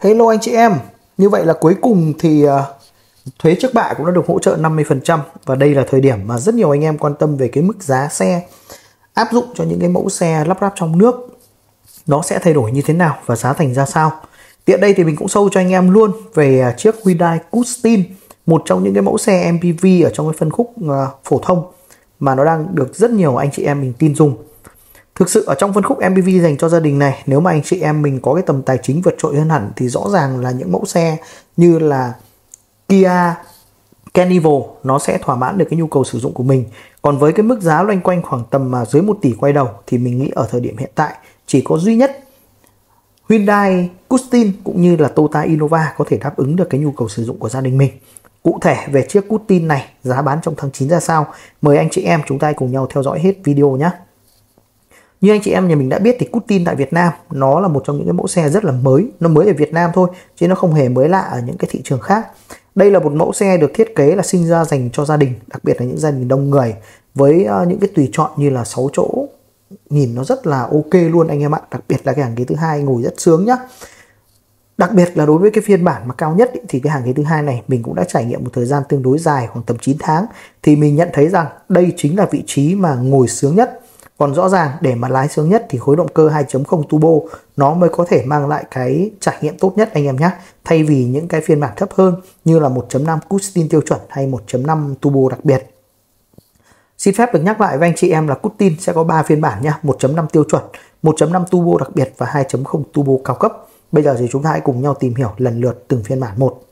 Hello anh chị em, như vậy là cuối cùng thì thuế trước bạ cũng đã được hỗ trợ 50%. Và đây là thời điểm mà rất nhiều anh em quan tâm về cái mức giá xe áp dụng cho những cái mẫu xe lắp ráp trong nước. Nó sẽ thay đổi như thế nào và giá thành ra sao. Tiện đây thì mình cũng show cho anh em luôn về chiếc Hyundai Custin, một trong những cái mẫu xe MPV ở trong cái phân khúc phổ thông mà nó đang được rất nhiều anh chị em mình tin dùng. Thực sự ở trong phân khúc MPV dành cho gia đình này, nếu mà anh chị em mình có cái tầm tài chính vượt trội hơn hẳn thì rõ ràng là những mẫu xe như là Kia Carnival nó sẽ thỏa mãn được cái nhu cầu sử dụng của mình. Còn với cái mức giá loanh quanh khoảng tầm dưới 1 tỷ quay đầu thì mình nghĩ ở thời điểm hiện tại chỉ có duy nhất Hyundai Custin cũng như là Toyota Innova có thể đáp ứng được cái nhu cầu sử dụng của gia đình mình. Cụ thể về chiếc Custin này, giá bán trong tháng 9 ra sao? Mời anh chị em chúng ta cùng nhau theo dõi hết video nhé. Như anh chị em nhà mình đã biết thì Custin tại Việt Nam nó là một trong những cái mẫu xe rất là mới. Nó mới ở Việt Nam thôi chứ nó không hề mới lạ ở những cái thị trường khác. Đây là một mẫu xe được thiết kế là sinh ra dành cho gia đình, đặc biệt là những gia đình đông người, với những cái tùy chọn như là 6 chỗ, nhìn nó rất là ok luôn anh em ạ. Đặc biệt là cái hàng ghế thứ hai ngồi rất sướng nhá. Đặc biệt là đối với cái phiên bản mà cao nhất thì cái hàng ghế thứ hai này mình cũng đã trải nghiệm một thời gian tương đối dài, khoảng tầm 9 tháng, thì mình nhận thấy rằng đây chính là vị trí mà ngồi sướng nhất. Còn rõ ràng để mà lái sướng nhất thì khối động cơ 2.0 turbo nó mới có thể mang lại cái trải nghiệm tốt nhất anh em nhé. Thay vì những cái phiên bản thấp hơn như là 1.5 Custin tiêu chuẩn hay 1.5 turbo đặc biệt. Xin phép được nhắc lại với anh chị em là Custin sẽ có 3 phiên bản nha, 1.5 tiêu chuẩn, 1.5 turbo đặc biệt và 2.0 turbo cao cấp. Bây giờ thì chúng ta hãy cùng nhau tìm hiểu lần lượt từng phiên bản một.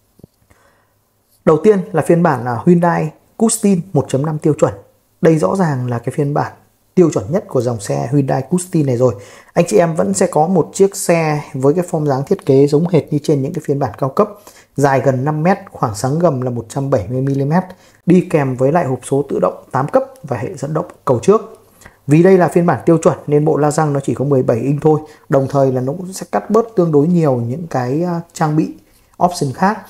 Đầu tiên là phiên bản là Hyundai Custin 1.5 tiêu chuẩn. Đây rõ ràng là cái phiên bản tiêu chuẩn nhất của dòng xe Hyundai Custin này rồi. Anh chị em vẫn sẽ có một chiếc xe với cái form dáng thiết kế giống hệt như trên những cái phiên bản cao cấp, dài gần 5 m, khoảng sáng gầm là 170 mm, đi kèm với lại hộp số tự động 8 cấp và hệ dẫn động cầu trước. Vì đây là phiên bản tiêu chuẩn nên bộ la răng nó chỉ có 17 inch thôi, đồng thời là nó cũng sẽ cắt bớt tương đối nhiều những cái trang bị option khác.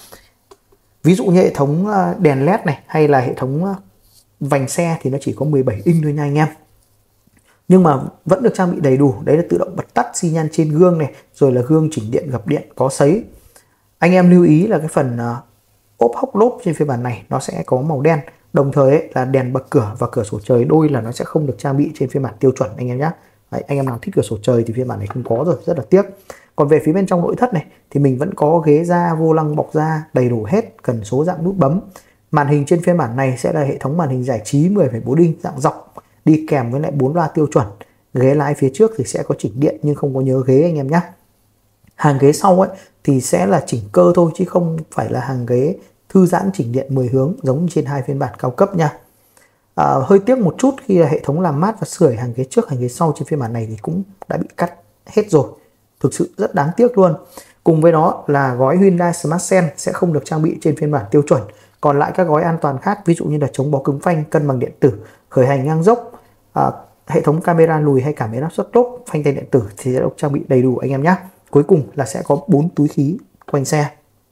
Ví dụ như hệ thống đèn LED này hay là hệ thống vành xe thì nó chỉ có 17 inch thôi nha anh em. Nhưng mà vẫn được trang bị đầy đủ, đấy là tự động bật tắt xi nhan trên gương này, rồi là gương chỉnh điện gập điện có sấy. Anh em lưu ý là cái phần ốp hốc lốp trên phiên bản này nó sẽ có màu đen, đồng thời là đèn bật cửa và cửa sổ trời đôi là nó sẽ không được trang bị trên phiên bản tiêu chuẩn anh em nhé. Đấy, anh em nào thích cửa sổ trời thì phiên bản này không có rồi, rất là tiếc. Còn về phía bên trong nội thất này thì mình vẫn có ghế da, vô lăng bọc da đầy đủ hết, cần số dạng nút bấm. Màn hình trên phiên bản này sẽ là hệ thống màn hình giải trí 10,4 inch dạng dọc, đi kèm với lại 4 loa tiêu chuẩn. Ghế lái phía trước thì sẽ có chỉnh điện nhưng không có nhớ ghế anh em nhé. Hàng ghế sau ấy thì sẽ là chỉnh cơ thôi chứ không phải là hàng ghế thư giãn chỉnh điện 10 hướng giống như trên hai phiên bản cao cấp nha. Hơi tiếc một chút khi là hệ thống làm mát và sưởi hàng ghế trước, hàng ghế sau trên phiên bản này thì cũng đã bị cắt hết rồi. Thực sự rất đáng tiếc luôn. Cùng với đó là gói Hyundai Smart Sense sẽ không được trang bị trên phiên bản tiêu chuẩn. Còn lại các gói an toàn khác, ví dụ như là chống bó cứng phanh, cân bằng điện tử, khởi hành ngang dốc, hệ thống camera lùi hay cảm biến áp suất tốt, phanh tay điện tử thì sẽ được trang bị đầy đủ anh em nhé. Cuối cùng là sẽ có 4 túi khí quanh xe.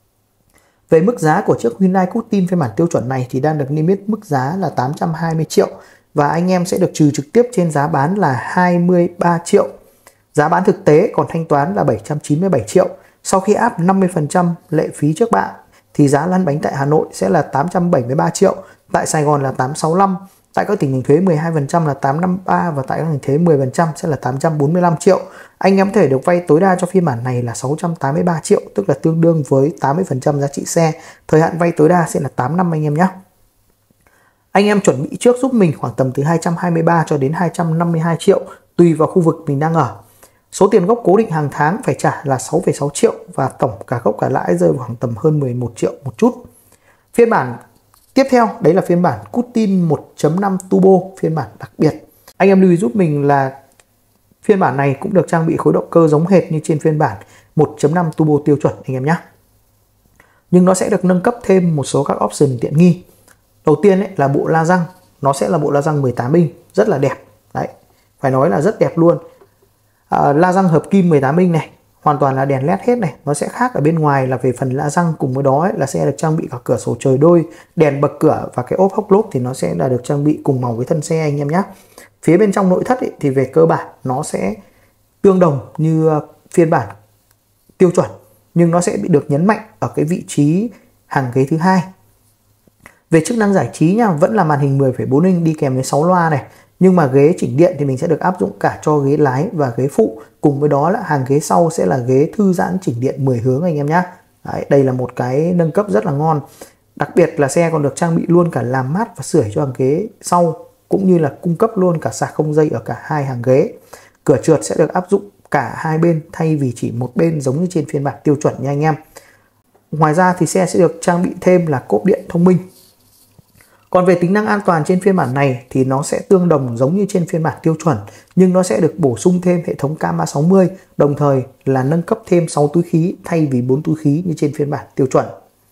Về mức giá của chiếc Hyundai Custin phiên bản tiêu chuẩn này thì đang được niêm yết mức giá là 820 triệu và anh em sẽ được trừ trực tiếp trên giá bán là 23 triệu. Giá bán thực tế còn thanh toán là 797 triệu. Sau khi áp 50% lệ phí trước bạ thì giá lăn bánh tại Hà Nội sẽ là 873 triệu, tại Sài Gòn là 865, tại các tỉnh thành thuế 12% là 853 và tại các tỉnh thuế 10% sẽ là 845 triệu. Anh em có thể được vay tối đa cho phiên bản này là 683 triệu, tức là tương đương với 80% giá trị xe. Thời hạn vay tối đa sẽ là 8 năm anh em nhé. Anh em chuẩn bị trước giúp mình khoảng tầm từ 223 cho đến 252 triệu tùy vào khu vực mình đang ở. Số tiền gốc cố định hàng tháng phải trả là 6,6 triệu và tổng cả gốc cả lãi rơi vào khoảng tầm hơn 11 triệu một chút. Phiên bản tiếp theo đấy là phiên bản Custin 1.5 turbo, phiên bản đặc biệt. Anh em lưu ý giúp mình là phiên bản này cũng được trang bị khối động cơ giống hệt như trên phiên bản 1.5 turbo tiêu chuẩn anh em nhé. Nhưng nó sẽ được nâng cấp thêm một số các option tiện nghi. Đầu tiên ấy là bộ la răng, nó sẽ là bộ la răng 18 inch, rất là đẹp. Đấy, phải nói là rất đẹp luôn. La răng hợp kim 18 inch này, hoàn toàn là đèn LED hết này. Nó sẽ khác ở bên ngoài là về phần la răng, cùng với đó là sẽ được trang bị cả cửa sổ trời đôi, đèn bật cửa và cái ốp hốc lốp thì nó sẽ là được trang bị cùng màu với thân xe anh em nhé. Phía bên trong nội thất thì về cơ bản nó sẽ tương đồng như phiên bản tiêu chuẩn, nhưng nó sẽ bị được nhấn mạnh ở cái vị trí hàng ghế thứ hai. Về chức năng giải trí nha, vẫn là màn hình 10,4 inch đi kèm với 6 loa này. Nhưng mà ghế chỉnh điện thì mình sẽ được áp dụng cả cho ghế lái và ghế phụ. Cùng với đó là hàng ghế sau sẽ là ghế thư giãn chỉnh điện 10 hướng anh em nhé. Đây là một cái nâng cấp rất là ngon. Đặc biệt là xe còn được trang bị luôn cả làm mát và sưởi cho hàng ghế sau, cũng như là cung cấp luôn cả sạc không dây ở cả hai hàng ghế. Cửa trượt sẽ được áp dụng cả hai bên thay vì chỉ một bên giống như trên phiên bản tiêu chuẩn nha anh em. Ngoài ra thì xe sẽ được trang bị thêm là cốp điện thông minh. Còn về tính năng an toàn trên phiên bản này thì nó sẽ tương đồng giống như trên phiên bản tiêu chuẩn, nhưng nó sẽ được bổ sung thêm hệ thống cam 360, đồng thời là nâng cấp thêm 6 túi khí thay vì 4 túi khí như trên phiên bản tiêu chuẩn.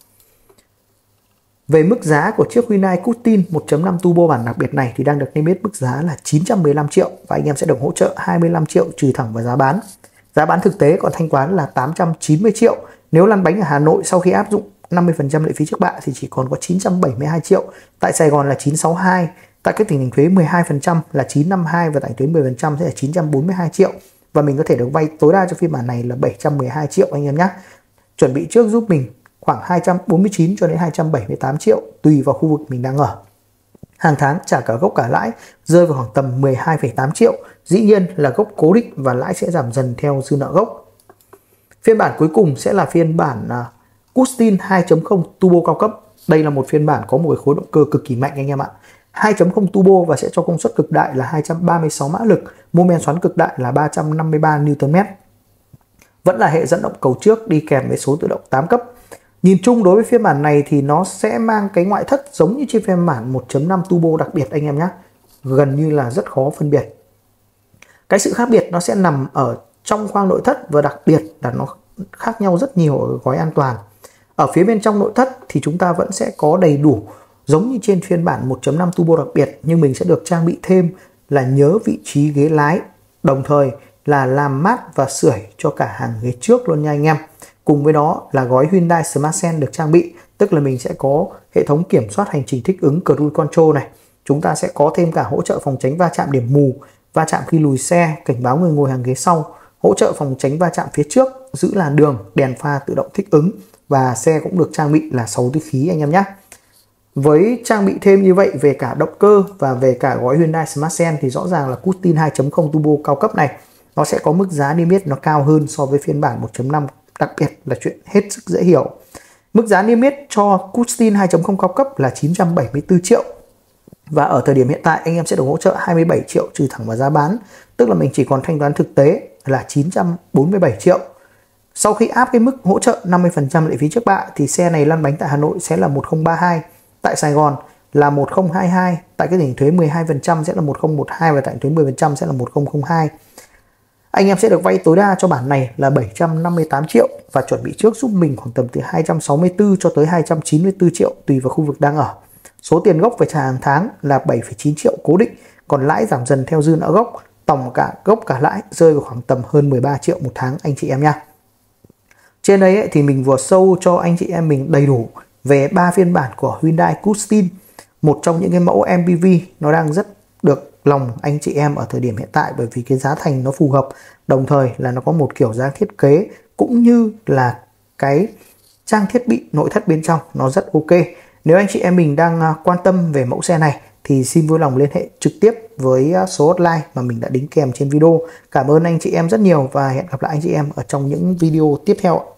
Về mức giá của chiếc Hyundai Tucson 1.5 turbo bản đặc biệt này thì đang được niêm yết mức giá là 915 triệu và anh em sẽ được hỗ trợ 25 triệu trừ thẳng vào giá bán. Giá bán thực tế còn thanh toán là 890 triệu. Nếu lăn bánh ở Hà Nội sau khi áp dụng 50% lệ phí trước bạ thì chỉ còn có 972 triệu. Tại Sài Gòn là 962, tại các tỉnh thành thuế 12% là 952 và tại thuế 10% sẽ là 942 triệu. Và mình có thể được vay tối đa cho phiên bản này là 712 triệu anh em nhé. Chuẩn bị trước giúp mình khoảng 249 cho đến 278 triệu tùy vào khu vực mình đang ở. Hàng tháng trả cả gốc cả lãi rơi vào khoảng tầm 12,8 triệu. Dĩ nhiên là gốc cố định và lãi sẽ giảm dần theo dư nợ gốc. Phiên bản cuối cùng sẽ là phiên bản Tucson 2.0 turbo cao cấp. Đây là một phiên bản có một khối động cơ cực kỳ mạnh anh em ạ. 2.0 turbo và sẽ cho công suất cực đại là 236 mã lực, mô men xoắn cực đại là 353 Nm. Vẫn là hệ dẫn động cầu trước đi kèm với số tự động 8 cấp. Nhìn chung đối với phiên bản này thì nó sẽ mang cái ngoại thất giống như trên phiên bản 1.5 turbo đặc biệt anh em nhé. Gần như là rất khó phân biệt. Cái sự khác biệt nó sẽ nằm ở trong khoang nội thất và đặc biệt là nó khác nhau rất nhiều ở gói an toàn. Ở phía bên trong nội thất thì chúng ta vẫn sẽ có đầy đủ giống như trên phiên bản 1.5 turbo đặc biệt, nhưng mình sẽ được trang bị thêm là nhớ vị trí ghế lái, đồng thời là làm mát và sưởi cho cả hàng ghế trước luôn nha anh em. Cùng với đó là gói Hyundai Smart Sense được trang bị, tức là mình sẽ có hệ thống kiểm soát hành trình thích ứng Cruise Control này. Chúng ta sẽ có thêm cả hỗ trợ phòng tránh va chạm điểm mù, va chạm khi lùi xe, cảnh báo người ngồi hàng ghế sau, hỗ trợ phòng tránh va chạm phía trước, giữ làn đường, đèn pha tự động thích ứng và xe cũng được trang bị là 6 túi khí anh em nhé. Với trang bị thêm như vậy về cả động cơ và về cả gói Hyundai Smart Sense thì rõ ràng là Tucson 2.0 turbo cao cấp này nó sẽ có mức giá niêm yết nó cao hơn so với phiên bản 1.5 đặc biệt là chuyện hết sức dễ hiểu. Mức giá niêm yết cho Tucson 2.0 cao cấp là 974 triệu. Và ở thời điểm hiện tại anh em sẽ được hỗ trợ 27 triệu trừ thẳng vào giá bán, tức là mình chỉ còn thanh toán thực tế là 947 triệu. Sau khi áp cái mức hỗ trợ 50% lệ phí trước bạ thì xe này lăn bánh tại Hà Nội sẽ là 1032, tại Sài Gòn là 1022, tại cái tỉnh thuế 12% sẽ là 1012 và tại thuế 10% sẽ là 1002. Anh em sẽ được vay tối đa cho bản này là 758 triệu và chuẩn bị trước giúp mình khoảng tầm từ 264 cho tới 294 triệu tùy vào khu vực đang ở. Số tiền gốc phải trả hàng tháng là 7,9 triệu cố định, còn lãi giảm dần theo dư nợ gốc. Tổng cả gốc cả lãi rơi vào khoảng tầm hơn 13 triệu một tháng anh chị em nha. Trên đây thì mình vừa show cho anh chị em mình đầy đủ về 3 phiên bản của Hyundai Tucson, một trong những cái mẫu MPV nó đang rất được lòng anh chị em ở thời điểm hiện tại, bởi vì cái giá thành nó phù hợp, đồng thời là nó có một kiểu dáng thiết kế cũng như là cái trang thiết bị nội thất bên trong nó rất ok. Nếu anh chị em mình đang quan tâm về mẫu xe này thì xin vui lòng liên hệ trực tiếp với số hotline mà mình đã đính kèm trên video. Cảm ơn anh chị em rất nhiều và hẹn gặp lại anh chị em ở trong những video tiếp theo.